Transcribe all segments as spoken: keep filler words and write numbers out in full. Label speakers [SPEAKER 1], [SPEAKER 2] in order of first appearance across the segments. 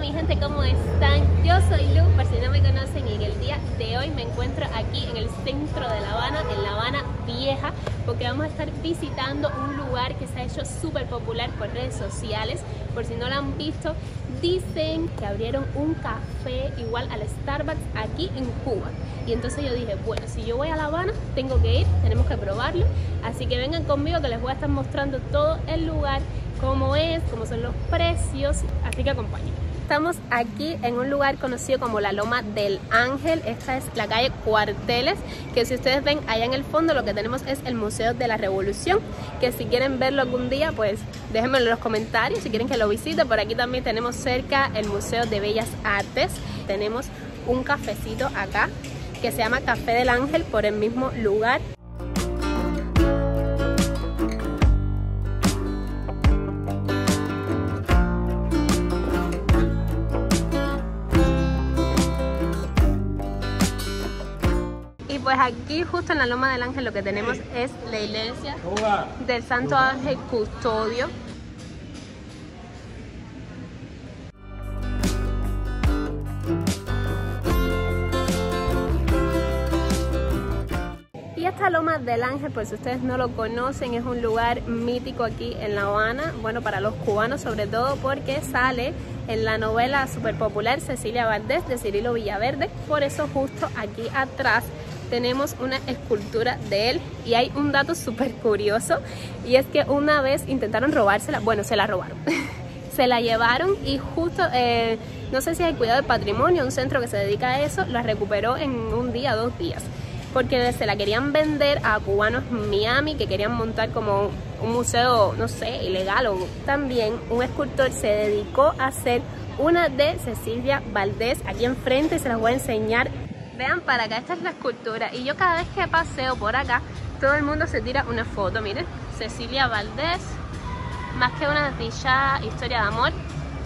[SPEAKER 1] mi gente, ¿cómo están? Yo soy Lu, por si no me conocen, y en el día de hoy me encuentro aquí en el centro de La Habana, en La Habana Vieja, porque vamos a estar visitando un lugar que se ha hecho súper popular por redes sociales. Por si no lo han visto, dicen que abrieron un café igual al Starbucks aquí en Cuba. Y entonces yo dije, bueno, si yo voy a La Habana, tengo que ir, tenemos que probarlo. Así que vengan conmigo que les voy a estar mostrando todo el lugar, cómo es, cómo son los precios, así que acompáñenme. Estamos aquí en un lugar conocido como la Loma del Ángel. Esta es la calle Cuarteles, que si ustedes ven allá en el fondo lo que tenemos es el Museo de la Revolución, que si quieren verlo algún día, pues déjenmelo en los comentarios si quieren que lo visite. Por aquí también tenemos cerca el Museo de Bellas Artes. Tenemos un cafecito acá que se llama Café del Ángel por el mismo lugar. Pues aquí justo en la Loma del Ángel lo que tenemos es la iglesia del Santo Ángel Custodio. Y esta Loma del Ángel, pues si ustedes no lo conocen, es un lugar mítico aquí en La Habana, bueno, para los cubanos sobre todo, porque sale en la novela súper popular Cecilia Valdés de Cirilo Villaverde. Por eso justo aquí atrás tenemos una escultura de él, y hay un dato súper curioso, y es que una vez intentaron robársela, bueno, se la robaron, se la llevaron, y justo, eh, no sé si hay Cuidado del Patrimonio, un centro que se dedica a eso, la recuperó en un día, dos días, porque se la querían vender a cubanos en Miami, que querían montar como un museo, no sé, ilegal. O también un escultor se dedicó a hacer una de Cecilia Valdés aquí enfrente, y se las voy a enseñar. Vean para acá, esta es la escultura, y yo cada vez que paseo por acá, todo el mundo se tira una foto. Miren, Cecilia Valdés, más que una trillada historia de amor.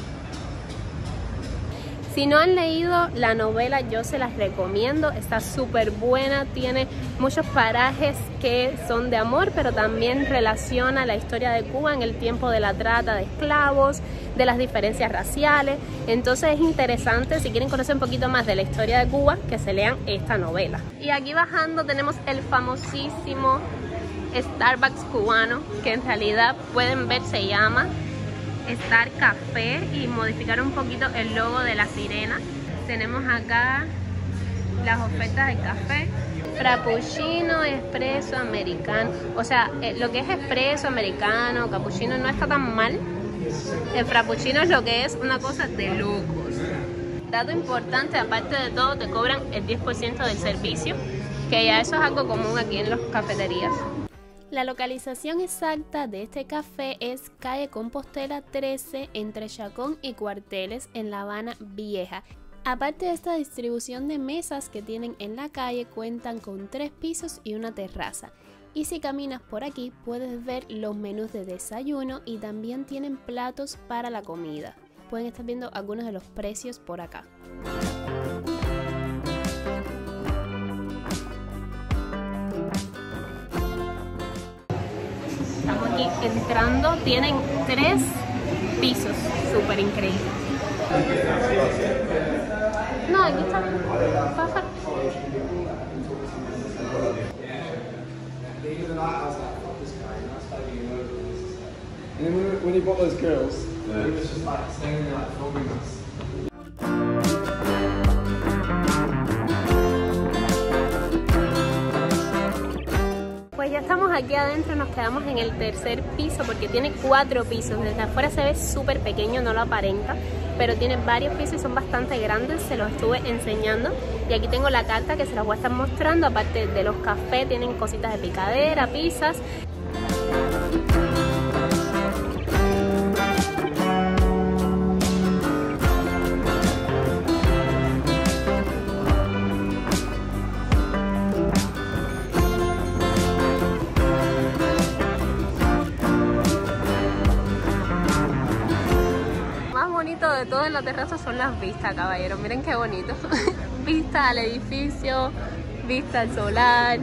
[SPEAKER 1] Si no han leído la novela, yo se las recomiendo, está súper buena, tiene muchos parajes que son de amor, pero también relaciona la historia de Cuba en el tiempo de la trata de esclavos, de las diferencias raciales. Entonces es interesante, si quieren conocer un poquito más de la historia de Cuba, que se lean esta novela. Y aquí bajando tenemos el famosísimo Starbucks cubano, que en realidad pueden ver se llama Star Café, y modificar un poquito el logo de la sirena. Tenemos acá las ofertas de café: frappuccino, espresso, americano. O sea, eh, lo que es espresso, americano, cappuccino no está tan mal. El frappuccino es lo que es una cosa de locos. Dato importante, aparte de todo, te cobran el diez por ciento del servicio, que ya eso es algo común aquí en las cafeterías. La localización exacta de este café es calle Compostela trece, entre Chacón y Cuarteles, en La Habana Vieja. Aparte de esta distribución de mesas que tienen en la calle, cuentan con tres pisos y una terraza. Y si caminas por aquí puedes ver los menús de desayuno, y también tienen platos para la comida. Pueden estar viendo algunos de los precios por acá. Estamos aquí entrando, tienen tres pisos, súper increíble. No, aquí está. Baja.
[SPEAKER 2] And then when, when you bought those girls, yeah, it was just like standing there like filming us.
[SPEAKER 1] Pues ya estamos aquí adentro, nos quedamos en el tercer piso porque tiene cuatro pisos. Desde afuera se ve súper pequeño, no lo aparenta, pero tiene varios pisos y son bastante grandes, se los estuve enseñando. Y aquí tengo la carta que se las voy a estar mostrando. Aparte de los cafés, tienen cositas de picadera, pizzas. De todo en la terraza son las vistas, caballeros. Miren qué bonito. Vista al edificio, vista al solar,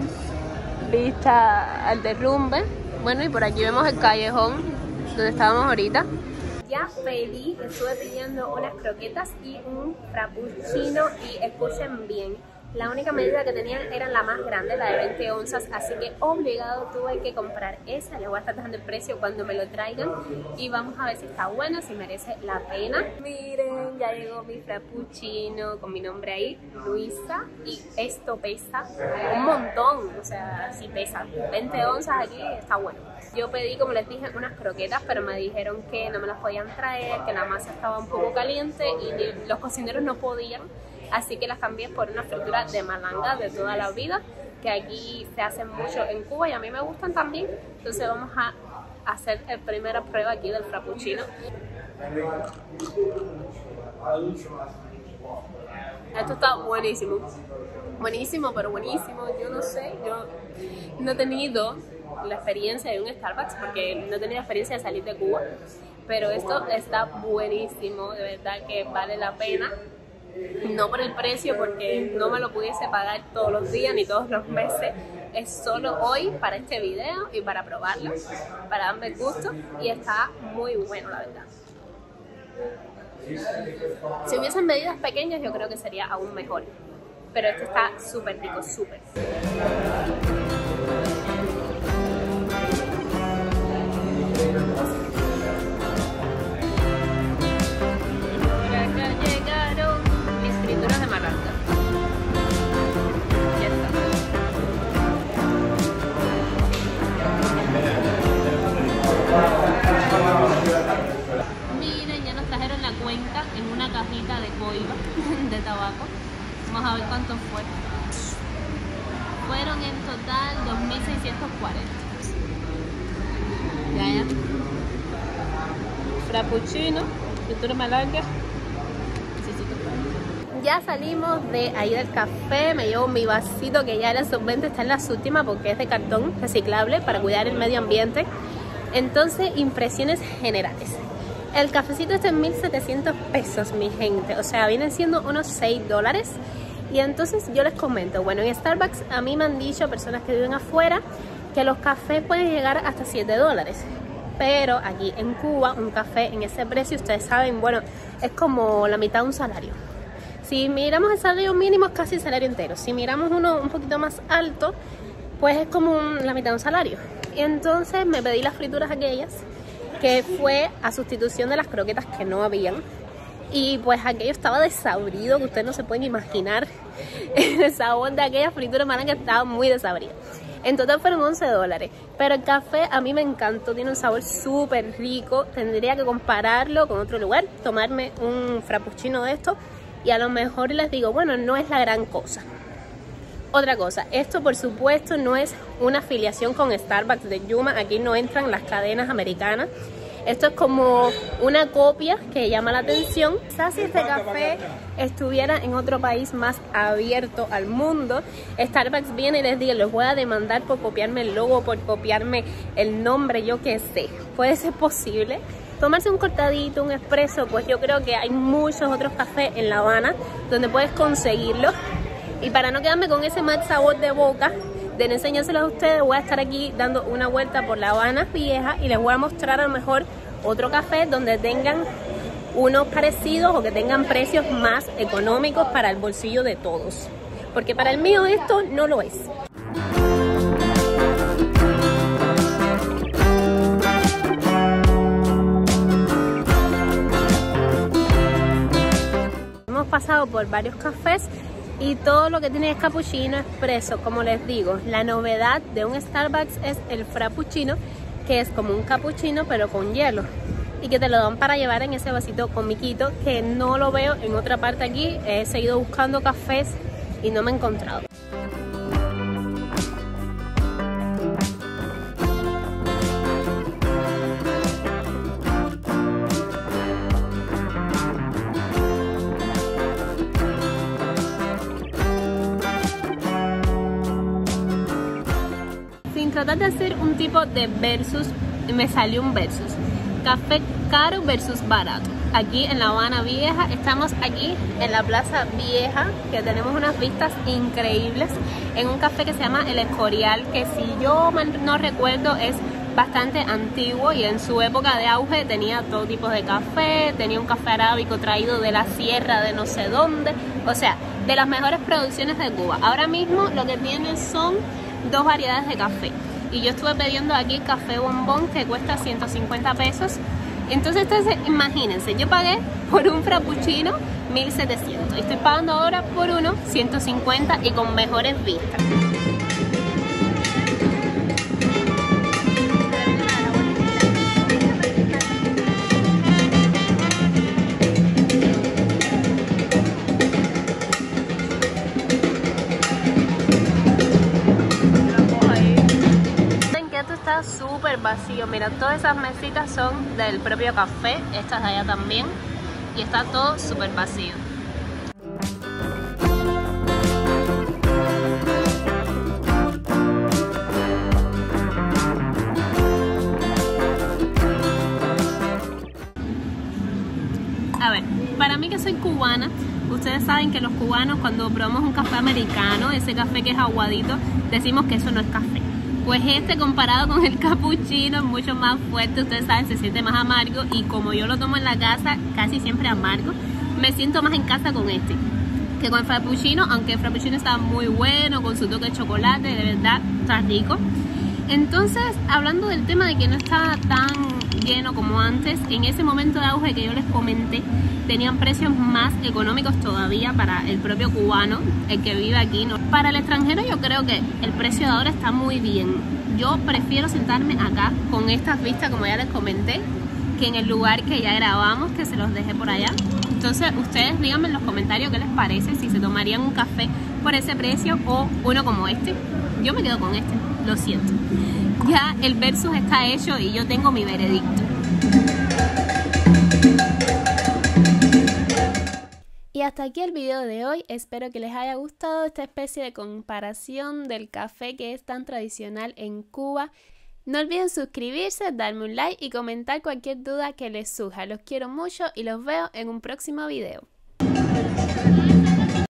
[SPEAKER 1] vista al derrumbe. Bueno, y por aquí vemos el callejón donde estábamos ahorita. ya pedí, estuve pidiendo unas croquetas y un frappuccino y escuchen bien, la única medida que tenían era la más grande, la de veinte onzas, así que obligado tuve que comprar esa. Les voy a estar dando el precio cuando me lo traigan y vamos a ver si está bueno, si merece la pena. Miren, ya llegó mi frappuccino con mi nombre ahí, Luisa, y esto pesa un montón, o sea, sí pesa, veinte onzas aquí, está bueno. Yo pedí, como les dije, unas croquetas, pero me dijeron que no me las podían traer, que la masa estaba un poco caliente y los cocineros no podían. Así que las cambié por una fritura de malanga de toda la vida, que aquí se hacen mucho en Cuba y a mí me gustan también. Entonces vamos a hacer la primera prueba aquí del frappuccino. Esto está buenísimo, buenísimo, pero buenísimo. Yo no sé, yo no he tenido la experiencia de un Starbucks porque no he tenido experiencia de salir de Cuba, pero esto está buenísimo, de verdad que vale la pena. No por el precio, porque no me lo pudiese pagar todos los días ni todos los meses. Es solo hoy para este video y para probarlo, para darme gusto, y está muy bueno, la verdad. Si hubiesen medidas pequeñas yo creo que sería aún mejor, pero este está súper rico, súper. De malanga. Ya está. Miren, ya nos trajeron la cuenta en una cajita de coiba de tabaco. Vamos a ver cuánto fue. Fueron en total dos mil seiscientos cuarenta. Ya, ya. Frappuccino, fritura de malanga. Ya salimos de ahí del café, me llevo mi vasito que ya el solvente está en las últimas porque es de cartón reciclable para cuidar el medio ambiente. Entonces, impresiones generales. El cafecito está en mil setecientos pesos, mi gente, o sea, vienen siendo unos seis dólares. Y entonces yo les comento, bueno, en Starbucks a mí me han dicho personas que viven afuera que los cafés pueden llegar hasta siete dólares. Pero aquí en Cuba, un café en ese precio, ustedes saben, bueno, es como la mitad de un salario. Si miramos el salario mínimo es casi el salario entero. Si miramos uno un poquito más alto, pues es como un, la mitad de un salario. Y entonces me pedí las frituras aquellas, que fue a sustitución de las croquetas que no habían. Y pues aquello estaba desabrido, que ustedes no se pueden imaginar. El sabor de aquellas frituras malanga estaba muy desabrido. En total fueron once dólares. Pero el café a mí me encantó, tiene un sabor súper rico. Tendría que compararlo con otro lugar, tomarme un frappuccino de esto. Y a lo mejor les digo, bueno, no es la gran cosa. Otra cosa, esto por supuesto no es una afiliación con Starbucks de Yuma. Aquí no entran las cadenas americanas. Esto es como una copia que llama la atención. Quizás si este café estuviera en otro país más abierto al mundo, Starbucks viene y les dice, los voy a demandar por copiarme el logo, por copiarme el nombre, yo qué sé. Puede ser posible. Tomarse un cortadito, un espresso, pues yo creo que hay muchos otros cafés en La Habana donde puedes conseguirlo. Y para no quedarme con ese mal sabor de boca de no enseñárselos a ustedes, voy a estar aquí dando una vuelta por La Habana Vieja y les voy a mostrar a lo mejor otro café donde tengan unos parecidos o que tengan precios más económicos para el bolsillo de todos. Porque para el mío esto no lo es. Hemos pasado por varios cafés y todo lo que tiene es cappuccino, expreso, como les digo. La novedad de un Starbucks es el frappuccino, que es como un cappuccino pero con hielo y que te lo dan para llevar en ese vasito comiquito, que no lo veo en otra parte aquí. He seguido buscando cafés y no me he encontrado. Sin tratar de hacer un tipo de versus, me salió un versus. Café caro versus barato. Aquí en La Habana Vieja, estamos aquí en la Plaza Vieja, que tenemos unas vistas increíbles, en un café que se llama El Escorial, que si yo mal no recuerdo es bastante antiguo y en su época de auge tenía todo tipo de café, tenía un café arábico traído de la sierra de no sé dónde, o sea, de las mejores producciones de Cuba. Ahora mismo lo que tiene son dos variedades de café y yo estuve pidiendo aquí café bombón que cuesta ciento cincuenta pesos. Entonces, entonces imagínense, yo pagué por un frappuccino mil setecientos y estoy pagando ahora por uno ciento cincuenta y con mejores vistas. Está súper vacío, mira, todas esas mesitas son del propio café, estas de allá también, y está todo súper vacío. A ver, para mí que soy cubana, ustedes saben que los cubanos cuando probamos un café americano, ese café que es aguadito, decimos que eso no es café. Pues este comparado con el cappuccino es mucho más fuerte, ustedes saben, se siente más amargo y como yo lo tomo en la casa, casi siempre amargo, me siento más en casa con este que con el frappuccino, aunque el frappuccino está muy bueno, con su toque de chocolate, de verdad está rico. Entonces, hablando del tema de que no estaba tan lleno como antes, en ese momento de auge que yo les comenté, tenían precios más económicos todavía para el propio cubano, el que vive aquí, ¿no? Para el extranjero yo creo que el precio de ahora está muy bien. Yo prefiero sentarme acá con estas vistas, como ya les comenté, que en el lugar que ya grabamos, que se los dejé por allá. Entonces ustedes díganme en los comentarios qué les parece, si se tomarían un café por ese precio o uno como este. Yo me quedo con este, lo siento. Ya el versus está hecho y yo tengo mi veredicto. Y hasta aquí el video de hoy, espero que les haya gustado esta especie de comparación del café que es tan tradicional en Cuba. No olviden suscribirse, darme un like y comentar cualquier duda que les surja. Los quiero mucho y los veo en un próximo video.